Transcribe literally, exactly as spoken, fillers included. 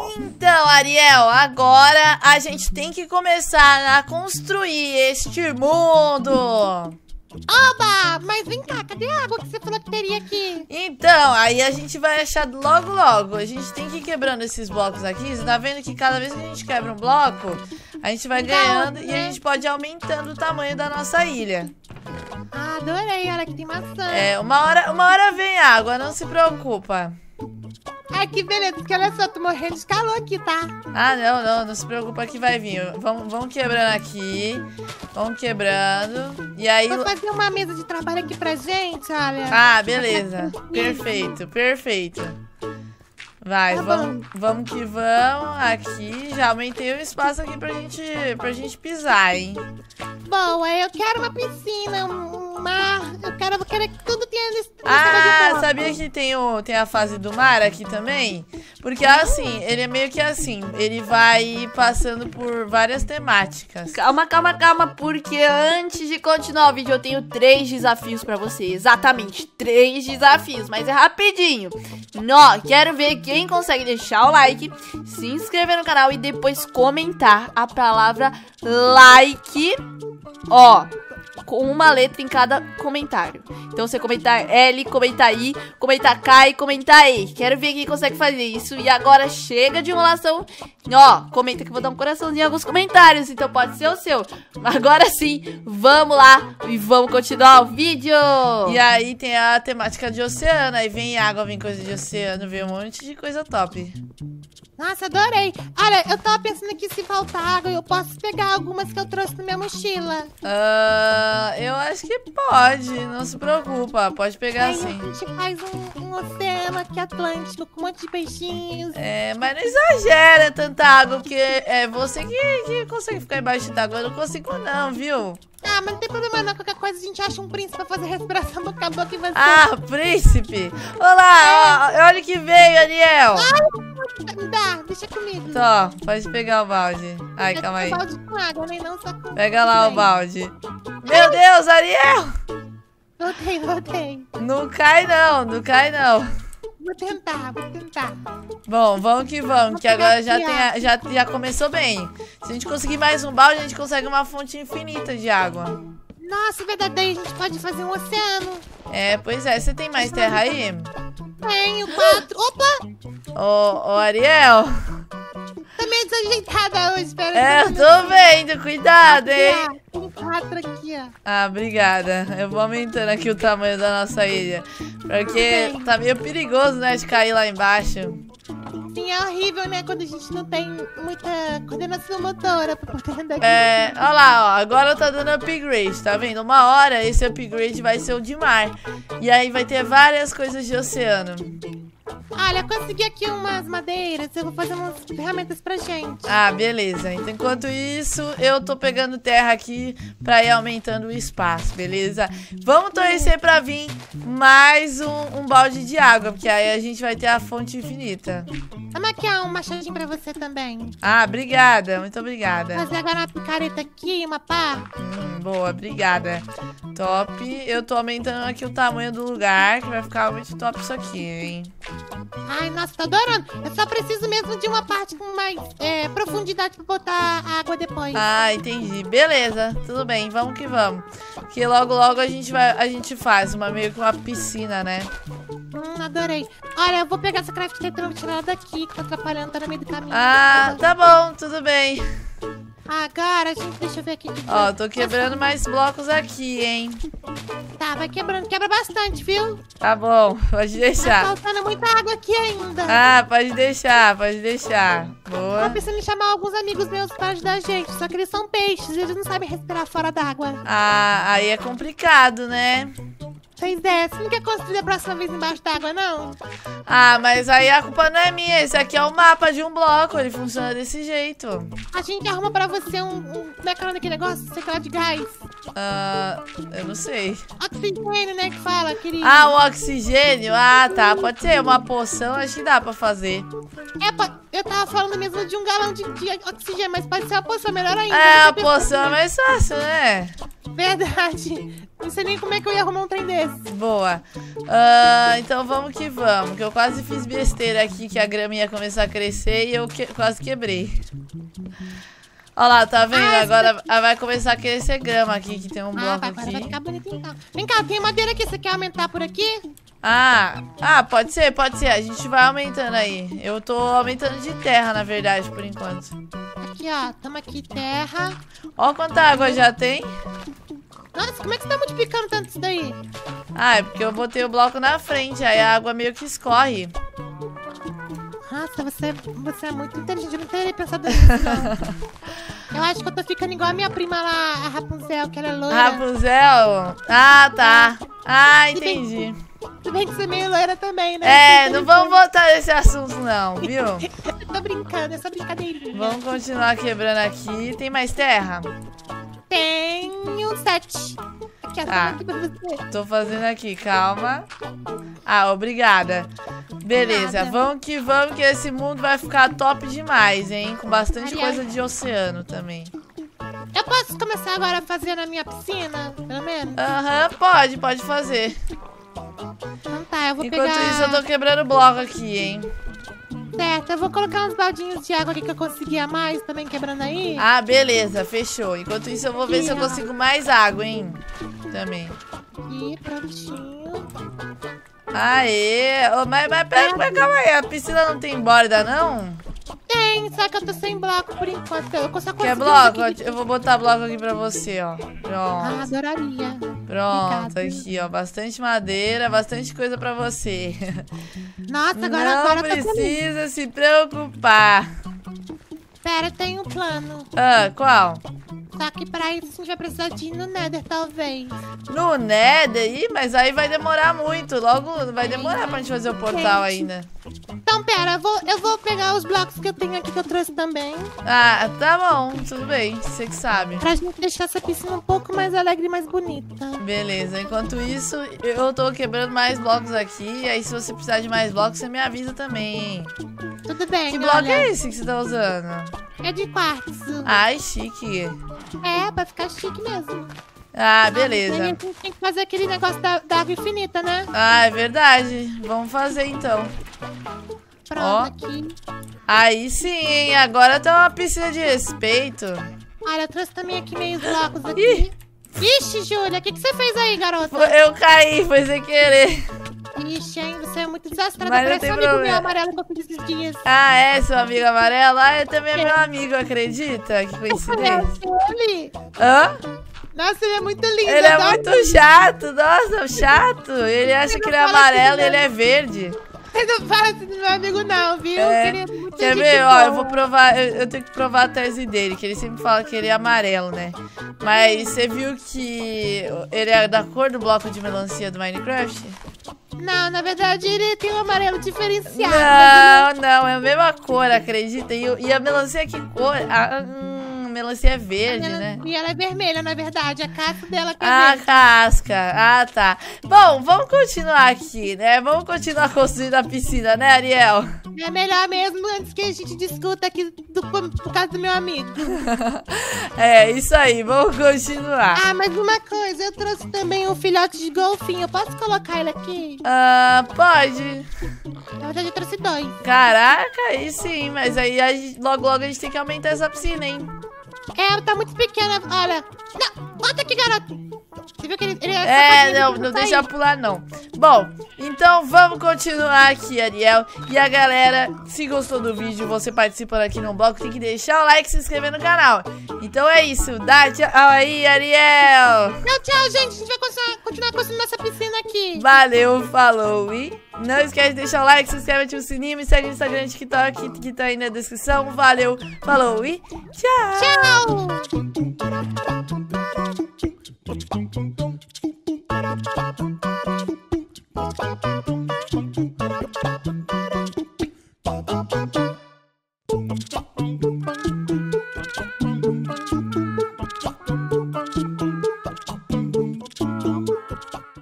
Então, Ariel, agora a gente tem que começar a construir este mundo. Oba! Mas vem cá, cadê a água que você falou que teria aqui? Então, aí a gente vai achar logo logo. A gente tem que ir quebrando esses blocos aqui. Você tá vendo que cada vez que a gente quebra um bloco, a gente vai ganhando e a gente pode ir aumentando o tamanho da nossa ilha. Ah, adorei, olha que tem maçã. É, uma hora, uma hora vem água, não se preocupa. Ai, que beleza, porque olha só, tô morrendo de calor aqui, tá? Ah, não, não, não se preocupa que vai vir. Vamos, vamos quebrando aqui. Vamos quebrando. E aí... Vou fazer uma mesa de trabalho aqui pra gente, olha. Ah, beleza. Perfeito, perfeito. Vai, Tá vamos, vamos que vamos. Aqui, já aumentei o espaço aqui pra gente, pra gente pisar, hein? Boa, eu quero uma piscina, um mar. Eu quero, eu quero que tudo tenha nesse Ah, sabia que tem, o, tem a fase do mar aqui também? Porque assim, ele é meio que assim, ele vai passando por várias temáticas. Calma, calma, calma, porque antes de continuar o vídeo eu tenho três desafios pra você. Exatamente, três desafios, mas é rapidinho. Nó, quero ver quem consegue deixar o like, se inscrever no canal e depois comentar a palavra like, ó, com uma letra em cada comentário. Então você comentar L, comentar I, comentar K e comentar E. Quero ver quem consegue fazer isso. E agora chega de enrolação. Ó, comenta que eu vou dar um coraçãozinho em alguns comentários, então pode ser o seu. Agora sim, vamos lá e vamos continuar o vídeo. E aí tem a temática de oceano, aí vem água, vem coisa de oceano, vem um monte de coisa top. Nossa, adorei. Olha, eu tava pensando aqui, se faltar água, eu posso pegar algumas que eu trouxe na minha mochila. Ah, eu acho que pode, não se preocupa, pode pegar Aí sim. a gente faz um, um oceano aqui Atlântico com um monte de peixinhos. É, mas não exagera tanta água, porque é você que, que consegue ficar embaixo d'água, eu não consigo não, viu? Ah, mas não tem problema não, qualquer coisa a gente acha um príncipe pra fazer respiração boca a boca e você... Ah, príncipe! Olá, ó, olha o que veio, Ariel! Me dá, deixa comigo. Tó, pode pegar o balde. Ai, Eu calma aí. tenho balde com água, né? Não só com... Pega lá o Bem. balde. Meu Deus, Ariel! Voltei, voltei. Não cai não, não cai não. Vou tentar, vou tentar. Bom, vamos que vamos, Vou que agora pegar já, aqui, tem a- já, já começou bem. Se a gente conseguir mais um balde, a gente consegue uma fonte infinita de água. Nossa, verdade, daí a gente pode fazer um oceano. É, pois é. Você tem mais terra aí? Tenho quatro. Opa! Ô, ô Ariel. Tá meio desajeitada hoje, pera. É, eu tô vendo. Cuidado, hein? Tem quatro aqui, ó. Ah, obrigada. Eu vou aumentando aqui o tamanho da nossa ilha. Porque tá meio perigoso, né, de cair lá embaixo. Sim, é horrível, né? Quando a gente não tem muita coordenação motora pra poder andar aqui. É, olha lá, ó. Agora tá dando upgrade, tá vendo? Uma hora esse upgrade vai ser o de mar. E aí vai ter várias coisas de oceano. Olha, consegui aqui umas madeiras. Eu vou fazer umas ferramentas pra gente. Ah, beleza. Então, enquanto isso, eu tô pegando terra aqui pra ir aumentando o espaço, beleza? Vamos torcer pra vir mais um, um balde de água, porque aí a gente vai ter a fonte infinita. Vamos aqui, ó, um machadinho pra você também. Ah, obrigada. Muito obrigada. Fazer agora uma picareta aqui, uma pá. Hum, boa, obrigada. Top. Eu tô aumentando aqui o tamanho do lugar, que vai ficar muito top isso aqui, hein? Ai, nossa, tô adorando. Eu só preciso mesmo de uma parte com mais é, profundidade pra botar água depois. Ah, entendi. Beleza, tudo bem, vamos que vamos. Porque logo, logo a gente vai, a gente faz uma meio que uma piscina, né? Hum, adorei. Olha, eu vou pegar essa craft tentando vou tirar ela daqui, que tá atrapalhando, tá no meio do caminho. Ah, tá bom, tudo bem. Agora, gente, deixa eu ver aqui. Que Ó, tô quebrando mais blocos aqui, hein? Tá, vai quebrando. Quebra bastante, viu? Tá bom, pode Tá deixar. faltando muita água aqui ainda. Ah, pode deixar, pode deixar. Tô Boa. pensando em chamar alguns amigos meus pra ajudar a gente, só que eles são peixes e eles não sabem respirar fora d'água. Ah, aí é complicado, né? Pois é, você não quer construir a próxima vez embaixo d'água, não? Ah, mas aí a culpa não é minha. Esse aqui é o mapa de um bloco, ele funciona desse jeito. A gente arruma pra você um... um como é que é o nome daquele negócio? Sei lá, de gás. Ah, eu não sei. Oxigênio, né, que fala, querido. Ah, o oxigênio? Ah, tá. Pode ser uma poção, acho que dá pra fazer. É, pô, eu tava falando mesmo de um galão de, de oxigênio, mas pode ser uma poção melhor ainda. É, a Deixa eu ver poção é mais fácil, né? Verdade. Não sei nem como é que eu ia arrumar um trem desse. Boa. Ah, então vamos que vamos. Que eu quase fiz besteira aqui, que a grama ia começar a crescer e eu que- quase quebrei. Olha lá, tá vendo? Ah, Agora vai começar a crescer grama aqui, que tem um Ah, bloco vai, agora vai aqui. ficar bonito então. Vem cá, tem madeira aqui. Você quer aumentar por aqui? Ah, ah, pode ser, pode ser. A gente vai aumentando aí. Eu tô aumentando de terra, na verdade, por enquanto. Aqui, ó. Tamo aqui, terra. Ó quanta água já tem. Nossa, como é que você tá multiplicando tanto isso daí? Ah, é porque eu botei o bloco na frente, aí a água meio que escorre. Nossa, você, você é muito inteligente. Eu não teria pensado nisso, não. Eu acho que eu tô ficando igual a minha prima lá, a Rapunzel, que ela é loira. Rapunzel? Ah, tá. Ah, entendi. Tudo bem que você é meio loira também, né? É, não vamos voltar nesse assunto não, viu? Eu tô brincando, é só brincadeirinha. Vamos continuar quebrando aqui. Tem mais terra? Tenho sete. Aqui, ó, Tá. aqui pra você. Tô fazendo aqui, calma. Ah, obrigada. Beleza, Nada. vamos que vamos, que esse mundo vai ficar top demais, hein? Com bastante Aliás- coisa de oceano também. Eu posso começar agora fazendo a minha piscina, pelo menos? Aham, pode, pode fazer. Então tá, eu vou Enquanto pegar... isso, eu tô quebrando bloco aqui, hein? Certo, eu vou colocar uns baldinhos de água aqui que eu consegui a mais, também quebrando aí. Ah, beleza, fechou. Enquanto isso, eu vou ver se eu Aqui, ó. consigo mais água, hein? Também. Aqui, prontinho. Aê! Ô, mas, mas pera, mas calma aí, a piscina não tem borda, não? Tem, só que eu tô sem bloco por enquanto. Eu só Quer consegui bloco? uns aqui. Eu vou botar bloco aqui pra você, ó. Ah, Pronto. adoraria. Pronto, obrigada. aqui, ó. Bastante madeira, bastante coisa pra você. Nossa, agora, Não agora eu tô feliz. precisa se preocupar. Pera, eu tenho um plano. Ah, qual? Só que pra isso a gente vai precisar de ir no Nether, talvez. No Nether? Ih, mas aí vai demorar muito. Logo vai demorar pra gente fazer o portal ainda. Então, pera, eu vou, eu vou pegar os blocos que eu tenho aqui que eu trouxe também. Ah, tá bom, tudo bem. Você que sabe. Pra gente deixar essa piscina um pouco mais alegre e mais bonita. Beleza, enquanto isso, eu tô quebrando mais blocos aqui. Aí se você precisar de mais blocos, você me avisa também, hein? Tudo bem, Que bloco olha. é esse que você tá usando? É de quartzo. Ai, chique. É, pra ficar chique mesmo. Ah, Aí a beleza. gente tem que fazer aquele negócio da, da água infinita, né? Ah, é verdade. Vamos fazer então. Pronto, Ó. aqui. Aí sim, hein? Agora tá uma piscina de respeito. Olha, eu trouxe também aqui meios blocos aqui. Ixi, Júlia, o que, que você fez aí, garota? Foi- Eu caí, foi sem querer. Ixi, hein, você é muito desastrada. Mas não Parece tem um amigo problema. meu amarelo que eu fiz esses dias. Ah, é? Seu amigo amarelo? Ah, eu também é meu amigo, acredita? Que coincidência. Ele? Hã? Nossa, ele é muito lindo. Ele é adoro muito chato, nossa, chato. Ele acha que ele é amarelo e ele é verde. Você não fala assim do meu amigo, não, viu? É. Ele é muito Quer gente ver? Ó, boa. eu vou provar, eu, eu tenho que provar a tese dele, que ele sempre fala que ele é amarelo, né? Mas você viu que ele é da cor do bloco de melancia do Minecraft? Não, na verdade, ele tem um amarelo diferenciado. mas Não, não, é a mesma cor, acredita? E, o- e a melancia que cor? A hum, melancia é verde, ela- né? E ela é vermelha, na verdade. A casca dela que é A verde. casca. Ah, tá. Bom, vamos continuar aqui, né? Vamos continuar construindo a piscina, né, Ariel? É melhor mesmo antes que a gente discuta aqui do, por causa do meu amigo. É, isso aí, vamos continuar. Ah, mas uma coisa, eu trouxe também um filhote de golfinho. Eu posso colocar ele aqui? Ah, pode. Na verdade, eu trouxe dois. Caraca, aí sim, mas aí a gente- logo logo a gente tem que aumentar essa piscina, hein? É, tá muito pequena. Olha. Não, bota aqui, garoto. Você viu que ele, ele É, safadinho, não, ele não sai. deixa pular, não. Bom, então vamos continuar aqui, Ariel. E a galera, se gostou do vídeo, você participando aqui no bloco, tem que deixar o like e se inscrever no canal. Então é isso, dá tchau aí, Ariel. Tchau, tchau, gente. A gente vai continuar, continuar construindo nossa piscina aqui. Valeu, falou e não esquece de deixar o like, se inscreve, ativa o sininho, me segue no Instagram e TikTok que tá aí na descrição. Valeu, falou e tchau. Tchau.